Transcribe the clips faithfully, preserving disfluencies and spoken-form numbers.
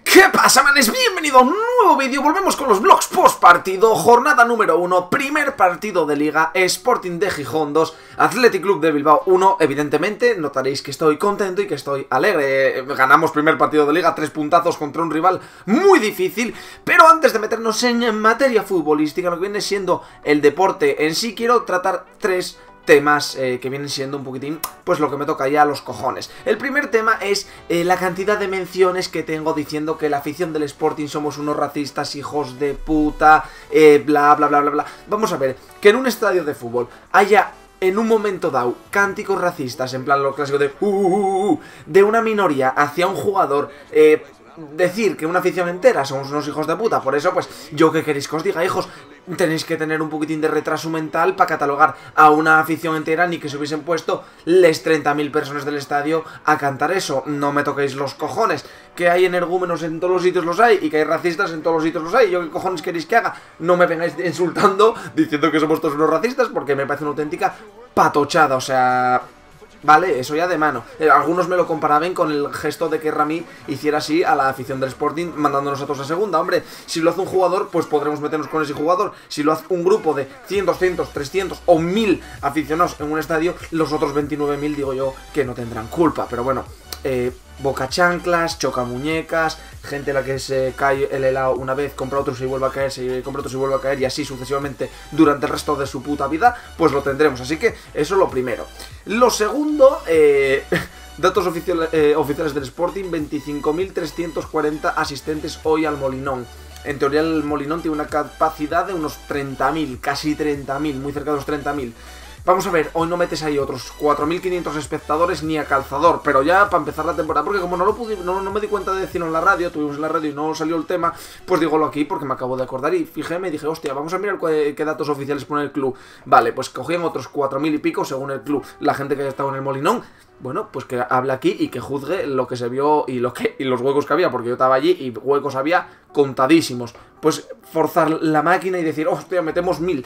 ¿Qué pasa, manes? Bienvenido a un nuevo vídeo. Volvemos con los vlogs post partido. Jornada número uno, primer partido de Liga. Sporting de Gijón dos, Athletic Club de Bilbao uno. Evidentemente notaréis que estoy contento y que estoy alegre. Ganamos primer partido de Liga, tres puntazos contra un rival muy difícil. Pero antes de meternos en materia futbolística, lo que viene siendo el deporte en sí, quiero tratar tres temas eh, que vienen siendo un poquitín, pues lo que me toca ya a los cojones. El primer tema es eh, la cantidad de menciones que tengo diciendo que la afición del Sporting somos unos racistas, hijos de puta, eh, bla bla bla bla bla. Vamos a ver, que en un estadio de fútbol haya en un momento dado cánticos racistas, en plan lo clásico de uh, uh, uh, uh, de una minoría hacia un jugador, eh, decir que una afición entera somos unos hijos de puta. Por eso, pues, yo que queréis que os diga, hijos, tenéis que tener un poquitín de retraso mental para catalogar a una afición entera, ni que se hubiesen puesto les treinta mil personas del estadio a cantar eso. No me toquéis los cojones. Que hay energúmenos en todos los sitios los hay, y que hay racistas en todos los sitios los hay. ¿Yo qué cojones queréis que haga? No me vengáis insultando diciendo que somos todos unos racistas, porque me parece una auténtica patochada, o sea... Vale, eso ya de mano. eh, Algunos me lo comparaban con el gesto de que Rami hiciera así a la afición del Sporting, mandándonos a todos a segunda. Hombre, si lo hace un jugador, pues podremos meternos con ese jugador. Si lo hace un grupo de cien, doscientos, trescientos o mil aficionados en un estadio, los otros veintinueve mil digo yo que no tendrán culpa. Pero bueno, eh, boca chanclas, choca muñecas, gente a la que se cae el helado una vez, compra otro, se vuelve a caer, se compra otro, se vuelve a caer, y así sucesivamente durante el resto de su puta vida, pues lo tendremos. Así que eso es lo primero. Lo segundo, eh, datos oficiales, eh, oficiales del Sporting: veinticinco mil trescientos cuarenta asistentes hoy al Molinón. En teoría el Molinón tiene una capacidad de unos treinta mil, casi treinta mil, muy cerca de los treinta mil. Vamos a ver, hoy no metes ahí otros cuatro mil quinientos espectadores ni a calzador, pero ya para empezar la temporada, porque como no lo pude, no, no me di cuenta de decirlo en la radio, tuvimos en la radio y no salió el tema, pues dígolo aquí porque me acabo de acordar y fíjeme y dije, hostia, vamos a mirar qué, qué datos oficiales pone el club. Vale, pues cogían otros cuatro mil y pico según el club, la gente que haya estado en el Molinón. Bueno, pues que hable aquí y que juzgue lo que se vio y, lo que, y los huecos que había, porque yo estaba allí y huecos había contadísimos. Pues forzar la máquina y decir, hostia, metemos mil.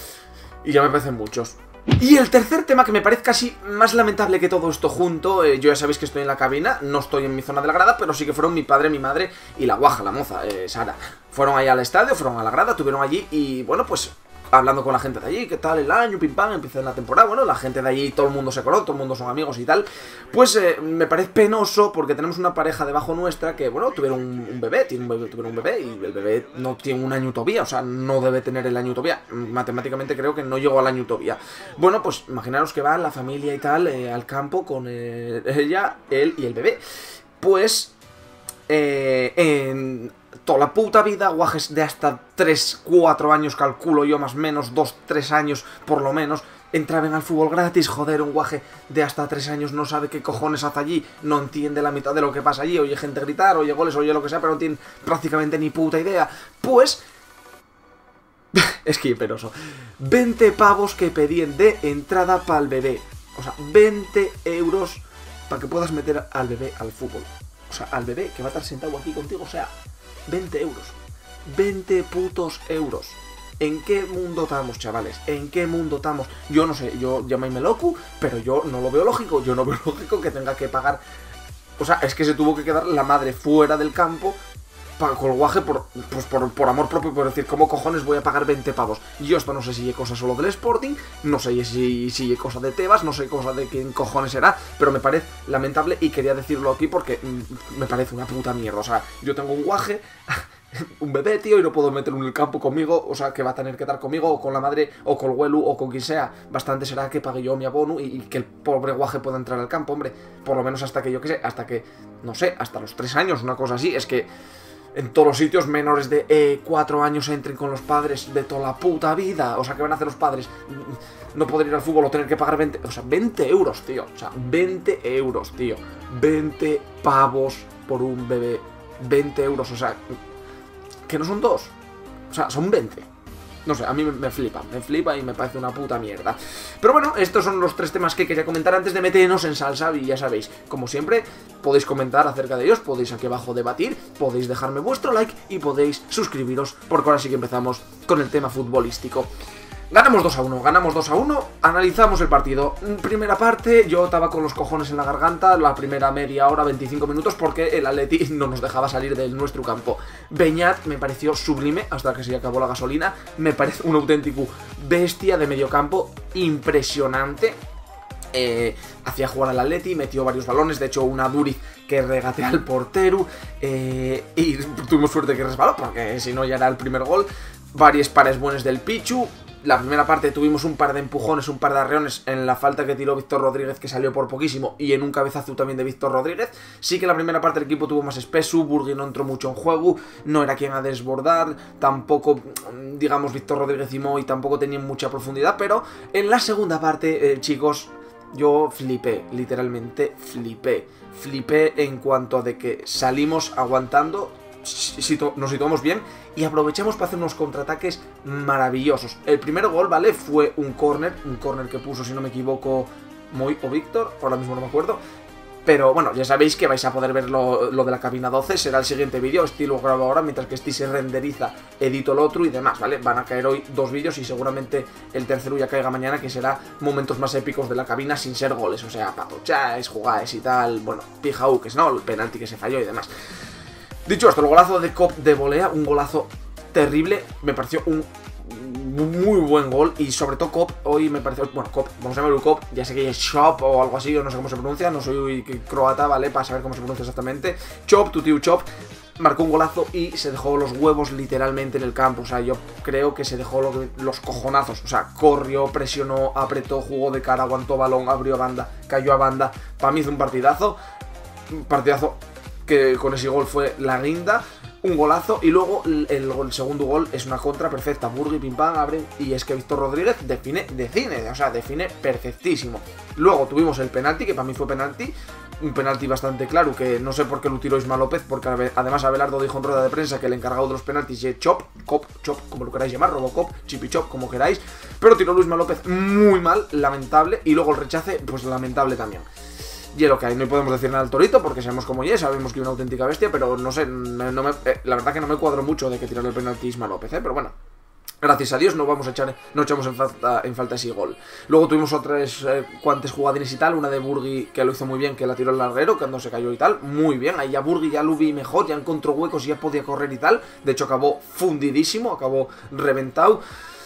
Y ya me parecen muchos. Y el tercer tema, que me parece casi más lamentable que todo esto junto, eh, yo ya sabéis que estoy en la cabina, no estoy en mi zona de la grada, pero sí que fueron mi padre, mi madre y la guaja, la moza, eh, Sara. Fueron allá al estadio, fueron a la grada, estuvieron allí y bueno, pues hablando con la gente de allí, qué tal el año, pim pam, empieza la temporada, bueno, la gente de allí, todo el mundo se conoce, todo el mundo son amigos y tal. Pues eh, me parece penoso porque tenemos una pareja debajo nuestra que, bueno, tuvieron un, un bebé, tiene un bebé, tuvieron un bebé y el bebé no tiene un año todavía, o sea, no debe tener el año todavía, matemáticamente creo que no llegó al año todavía. Bueno, pues imaginaros que va la familia y tal eh, al campo con eh, ella, él y el bebé. Pues eh, en... toda la puta vida, guajes de hasta tres, cuatro años, calculo yo, más o menos, dos, tres años por lo menos, entraban al fútbol gratis. Joder, un guaje de hasta tres años no sabe qué cojones hace allí, no entiende la mitad de lo que pasa allí, oye gente gritar, oye goles, oye lo que sea, pero no tiene prácticamente ni puta idea. Pues... es que penoso. veinte pavos que pedían de entrada para el bebé. O sea, veinte euros para que puedas meter al bebé al fútbol. O sea, al bebé que va a estar sentado aquí contigo, o sea... veinte euros. veinte putos euros. ¿En qué mundo estamos, chavales? ¿En qué mundo estamos? Yo no sé, yo llamadme loco, pero yo no lo veo lógico. Yo no veo lógico que tenga que pagar... O sea, es que se tuvo que quedar la madre fuera del campo para colguaje por, pues por, por amor propio, por decir, ¿cómo cojones voy a pagar veinte pavos? Yo esto no sé si es cosa solo del Sporting, no sé si, si es cosa de Tebas, no sé cosa de quién cojones será, pero me parece lamentable y quería decirlo aquí porque mm, me parece una puta mierda. O sea, yo tengo un guaje, un bebé, tío, y no puedo meterlo en el campo conmigo, o sea, que va a tener que estar conmigo, o con la madre, o con el huelu, o con quien sea. Bastante será que pague yo mi abono y, y que el pobre guaje pueda entrar al campo, hombre, por lo menos hasta que yo que sé, hasta que, no sé, hasta los tres años, una cosa así. Es que en todos los sitios menores de eh, cuatro años entren con los padres de toda la puta vida. O sea, ¿qué van a hacer los padres? No poder ir al fútbol o tener que pagar veinte... O sea, veinte euros, tío. O sea, veinte euros, tío. veinte pavos por un bebé. veinte euros, o sea... que no son dos. O sea, son veinte. No sé, a mí me, me flipa, me flipa y me parece una puta mierda. Pero bueno, estos son los tres temas que quería comentar antes de meternos en salsa. Y ya sabéis, como siempre, podéis comentar acerca de ellos, podéis aquí abajo debatir, podéis dejarme vuestro like y podéis suscribiros, porque ahora sí que empezamos con el tema futbolístico. Ganamos dos a uno, ganamos dos a uno, analizamos el partido. Primera parte, yo estaba con los cojones en la garganta, la primera media hora, veinticinco minutos, porque el Atleti no nos dejaba salir de nuestro campo. Beñat me pareció sublime hasta que se acabó la gasolina, me parece un auténtico bestia de medio campo, impresionante. Eh, hacía jugar al Atleti, metió varios balones, de hecho una Duriz que regatea al portero, eh, y tuvimos suerte que resbaló, porque si no ya era el primer gol. Varios pares buenos del Pichu. La primera parte tuvimos un par de empujones, un par de arreones en la falta que tiró Víctor Rodríguez, que salió por poquísimo, y en un cabezazo también de Víctor Rodríguez. Sí que la primera parte el equipo tuvo más espeso, Burgui no entró mucho en juego, no era quien a desbordar, tampoco, digamos, Víctor Rodríguez y Moi tampoco tenían mucha profundidad, pero en la segunda parte, eh, chicos, yo flipé, literalmente flipé. Flipé en cuanto a de que salimos aguantando, si nos situamos bien y aprovechamos para hacer unos contraataques maravillosos. El primer gol, ¿vale? Fue un córner, un córner que puso, si no me equivoco, Moi o Víctor, ahora mismo no me acuerdo. Pero bueno, ya sabéis que vais a poder ver lo, lo de la cabina doce, será el siguiente vídeo, este lo grabo ahora, mientras que este se renderiza, edito el otro y demás, ¿vale? Van a caer hoy dos vídeos y seguramente el tercero ya caiga mañana, que será momentos más épicos de la cabina sin ser goles, o sea, patochas, jugáis y tal, bueno, pijauques, ¿no? El penalti que se falló y demás. Dicho esto, el golazo de Cop de volea, un golazo terrible, me pareció un muy buen gol y sobre todo Cop, hoy me pareció, bueno, Cop, vamos a verlo Cop, ya sé que es Chop o algo así, yo no sé cómo se pronuncia, no soy croata, ¿vale? Para saber cómo se pronuncia exactamente. Chop, tu tío Chop, marcó un golazo y se dejó los huevos literalmente en el campo, o sea, yo creo que se dejó lo que, los cojonazos, o sea, corrió, presionó, apretó, jugó de cara, aguantó balón, abrió banda, cayó a banda, para mí hizo un partidazo, un partidazo que con ese gol fue la guinda, un golazo, y luego el, el, el segundo gol es una contra perfecta, Burgui, pim pam, abre, y es que Víctor Rodríguez define, define, o sea, define perfectísimo. Luego tuvimos el penalti, que para mí fue penalti, un penalti bastante claro, que no sé por qué lo tiró Isma López, porque además Abelardo dijo en rueda de prensa que el encargado de los penaltis es Chop, Cop, Chop, como lo queráis llamar, Robocop, Chipi Chop, como queráis, pero tiró Isma López muy mal, lamentable, y luego el rechace, pues lamentable también. Y es lo que hay, no podemos decir nada al Torito porque sabemos cómo es, sabemos que es una auténtica bestia, pero no sé, no me, eh, la verdad que no me cuadro mucho de que tirarle el penalti Isma López, ¿eh? Pero bueno, gracias a Dios no vamos a echar, no echamos en falta, en falta ese gol. Luego tuvimos otras eh, cuantas jugadines y tal, una de Burgui que lo hizo muy bien, que la tiró el larguero, que no se cayó y tal, muy bien, ahí ya Burgui ya lo vi mejor, ya encontró huecos y ya podía correr y tal, de hecho acabó fundidísimo, acabó reventado.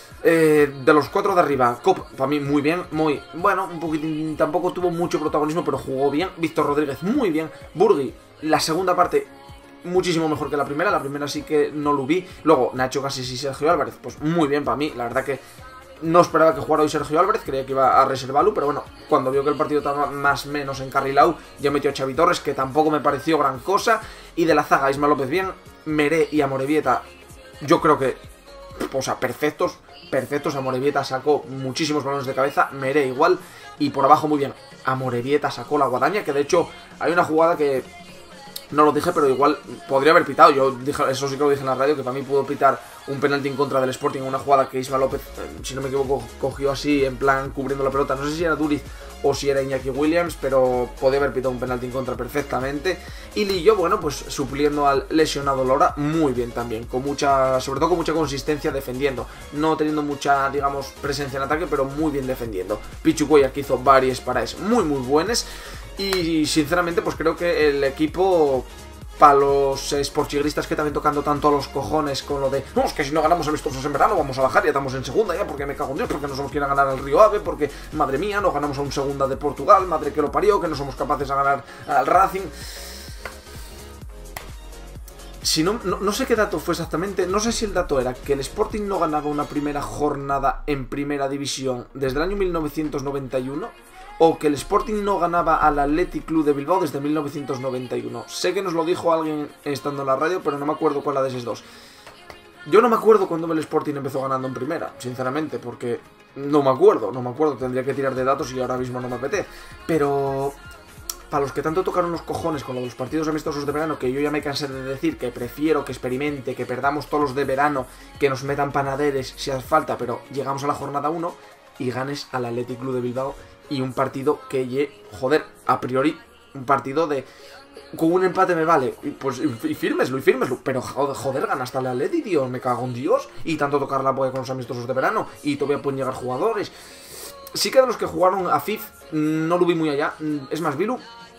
Eh, de los cuatro de arriba, Cop, para mí muy bien, muy, bueno, un poquitín, tampoco tuvo mucho protagonismo, pero jugó bien. Víctor Rodríguez, muy bien. Burgui, la segunda parte, muchísimo mejor que la primera, la primera sí que no lo vi. Luego, Nacho Casillas y Sergio Álvarez, pues muy bien para mí, la verdad que no esperaba que jugara hoy Sergio Álvarez, creía que iba a reservarlo, pero bueno, cuando vio que el partido estaba más o menos encarrilado, ya metió a Xavi Torres, que tampoco me pareció gran cosa. Y de la zaga, Isma López bien, Meré y Amorebieta, yo creo que, o sea, perfectos. Perfectos, Amorebieta sacó muchísimos balones de cabeza, Meré igual, y por abajo muy bien, Amorebieta sacó la guadaña, que de hecho hay una jugada que no lo dije, pero igual podría haber pitado, yo dije, eso sí que lo dije en la radio, que para mí pudo pitar un penalti en contra del Sporting, una jugada que Isma López, si no me equivoco, cogió así, en plan, cubriendo la pelota, no sé si era Duriz o si era Iñaki Williams, pero podía haber pitado un penalti en contra perfectamente. Y Lillo, bueno, pues supliendo al lesionado Lora, muy bien también, con mucha, sobre todo con mucha consistencia defendiendo, no teniendo mucha, digamos, presencia en ataque, pero muy bien defendiendo. Pichu Cuellar, que hizo varias paradas muy muy buenas, y sinceramente pues creo que el equipo, para los sporchigristas que también tocando tanto a los cojones con lo de no, es que si no ganamos amistosos en verano vamos a bajar, ya estamos en segunda ya, porque me cago en Dios, porque no somos quien a ganar al Río Ave, porque madre mía, no ganamos a un segunda de Portugal, madre que lo parió, que no somos capaces de ganar al Racing. Si no, no, no sé qué dato fue exactamente, no sé si el dato era que el Sporting no ganaba una primera jornada en primera división desde el año mil novecientos noventa y uno, o que el Sporting no ganaba al Athletic Club de Bilbao desde mil novecientos noventa y uno. Sé que nos lo dijo alguien estando en la radio, pero no me acuerdo cuál era de esos dos. Yo no me acuerdo cuando el Sporting empezó ganando en primera, sinceramente, porque no me acuerdo, no me acuerdo, tendría que tirar de datos y ahora mismo no me apetece. Pero para los que tanto tocaron los cojones con los partidos amistosos de verano, que yo ya me cansé de decir que prefiero que experimente, que perdamos todos los de verano, que nos metan panaderes si hace falta, pero llegamos a la jornada uno y ganes al Athletic Club de Bilbao. Y un partido que, joder, a priori, un partido de con un empate me vale. Y pues y firmeslo, y firmeslo. Pero joder, joder ganaste al Atleti, tío. Me cago en Dios. Y tanto tocar la polla con los amistosos de verano. Y todavía pueden llegar jugadores. Sí que de los que jugaron a F I F no lo vi muy allá. Es más, Vilu,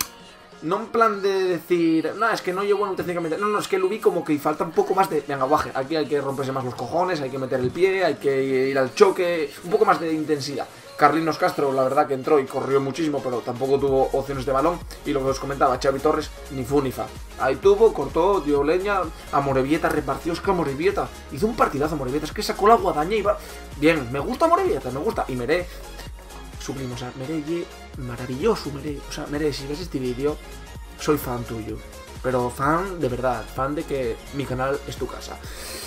no en plan de decir, no, es que no llevo bueno técnicamente. No, no, es que lo vi como que falta un poco más de, de aguaje. Aquí hay que romperse más los cojones, hay que meter el pie, hay que ir al choque. Un poco más de intensidad. Carlinos Castro, la verdad que entró y corrió muchísimo, pero tampoco tuvo opciones de balón. Y lo que os comentaba, Xavi Torres, ni fu ni fa. Ahí tuvo, cortó, dio leña. A Morevieta repartió, es que a Morevieta hizo un partidazo a Morevieta, es que sacó la guadaña y va. Bien, me gusta Morevieta, me gusta. Y Meré, sublime, o sea, Meré, maravilloso Meré. O sea, Meré, si ves este vídeo, soy fan tuyo. Pero fan de verdad, fan de que mi canal es tu casa.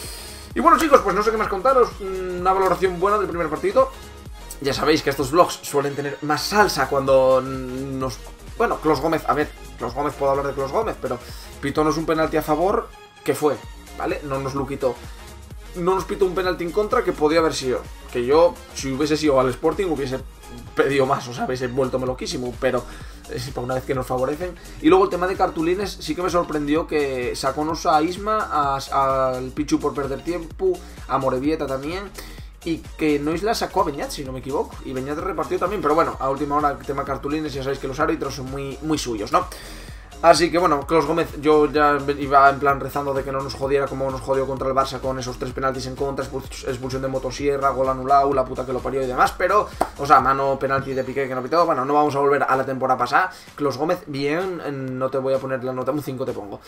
Y bueno, chicos, pues no sé qué más contaros. Una valoración buena del primer partido. Ya sabéis que estos vlogs suelen tener más salsa cuando nos... Bueno, Clos Gómez, a ver, Clos Gómez, puedo hablar de Clos Gómez, pero pitónos un penalti a favor, que fue, ¿vale? No nos lo quitó. No nos pitó un penalti en contra que podía haber sido. Que yo, si hubiese sido al Sporting, hubiese pedido más, o sea, hubiese vuelto loquísimo, pero es para una vez que nos favorecen. Y luego el tema de cartulines, sí que me sorprendió que sacónos a Isma, al Pichu por perder tiempo, a Morevieta también. Y que Noisla sacó a Beñat, si no me equivoco. Y Beñat repartió también, pero bueno, a última hora el tema cartulines, ya sabéis que los árbitros son muy, muy suyos, ¿no? Así que bueno, Clos Gómez, yo ya iba en plan rezando de que no nos jodiera como nos jodió contra el Barça con esos tres penaltis en contra, expulsión de Motosierra, gol anulado, la puta que lo parió y demás, pero, o sea, mano, penalti de Piqué que no ha pitado. Bueno, no vamos a volver a la temporada pasada. Clos Gómez, bien, no te voy a poner la nota, un cinco te pongo.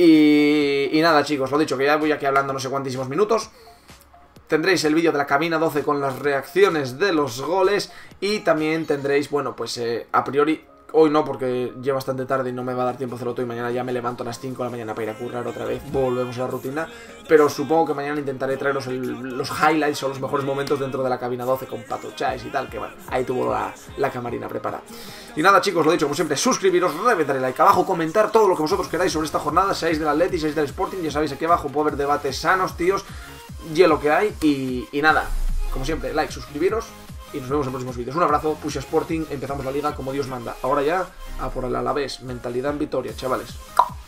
Y, y nada, chicos, lo dicho, que ya voy aquí hablando no sé cuantísimos minutos. Tendréis el vídeo de la cabina doce con las reacciones de los goles. Y también tendréis, bueno, pues eh, a priori, hoy no porque ya bastante tarde y no me va a dar tiempo a hacerlo todo. Y mañana ya me levanto a las cinco de la mañana para ir a currar otra vez. Volvemos a la rutina. Pero supongo que mañana intentaré traeros el, los highlights o los mejores momentos dentro de la cabina doce con Pato Chais y tal. Que bueno, ahí tuvo la, la camarina preparada. Y nada, chicos, lo dicho, como siempre, suscribiros, reventar el like abajo, comentar todo lo que vosotros queráis sobre esta jornada. Seáis del Atleti, seáis del Sporting, ya sabéis, aquí abajo puede haber debates sanos, tíos. Y lo que hay, y, y nada, como siempre, like, suscribiros y nos vemos en próximos vídeos. Un abrazo, Push Sporting, empezamos la liga como Dios manda. Ahora ya, a por el Alavés, mentalidad en Vitoria, chavales.